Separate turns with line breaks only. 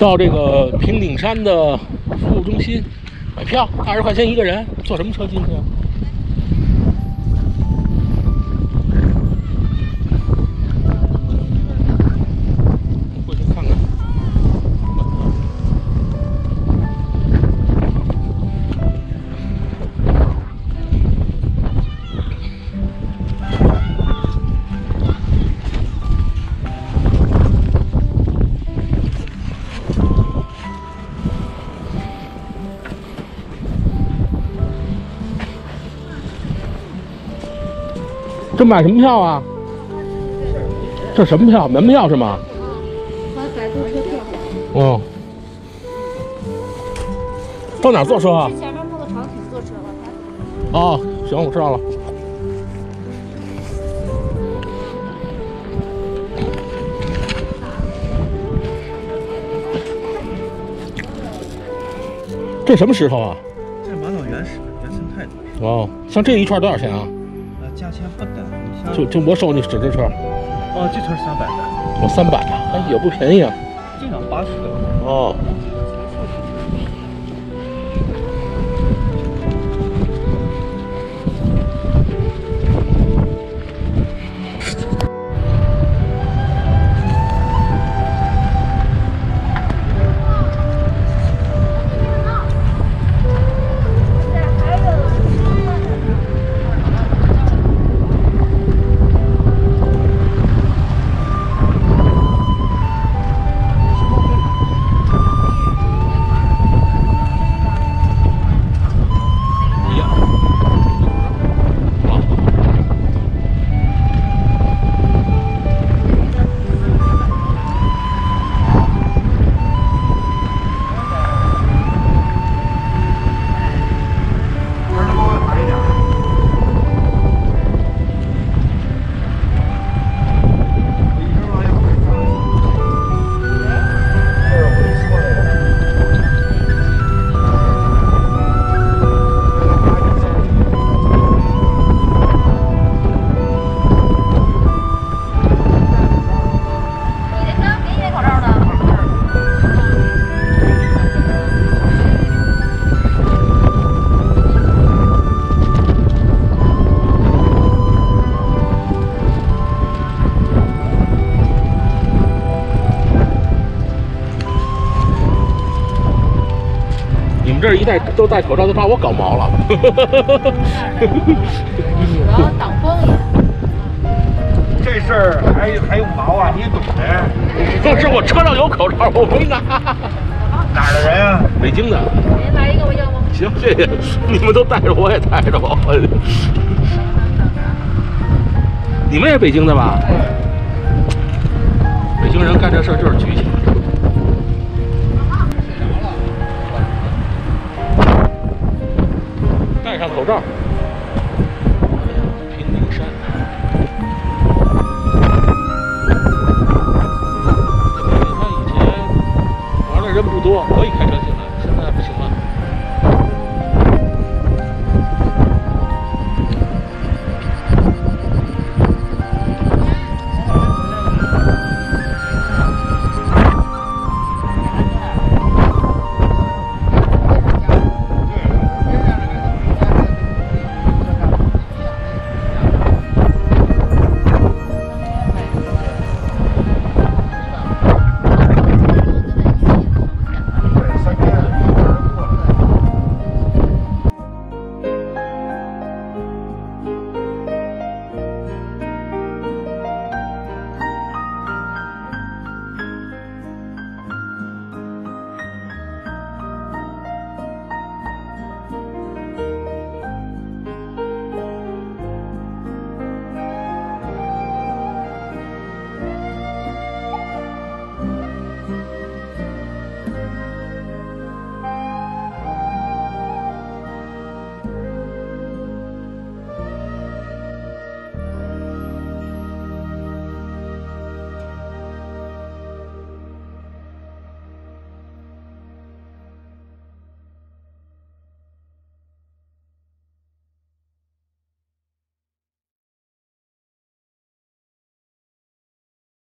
到这个平顶山的服务中心买票，20块钱一个人，坐什么车进去啊？过去看看。这买什么票啊？这什么票？门票是吗？哦。到哪儿坐车啊？
前面那个长亭坐车了。
哦，行，我知道了。这什么石头啊？
这玛瑙原石，原生态的。
哦，像这一串多少钱啊？
价钱不等，你像
就我手你指这串。
哦，这串300的。
我300啊，哎，也不便宜啊。
这张80的。
哦。这一戴都戴口罩，都把我搞毛了。
主要挡风也。
这事儿还有毛啊，你懂的。
不是我车上有口罩，我没拿。
哪儿的人啊？
北京的。
您来一个，我要吗？
行，谢谢。你们都带着，我也带着吧。你们也北京的吧？北京人干这事儿就是局气。戴上口罩。平顶山。他以前玩的人不多，可以开车。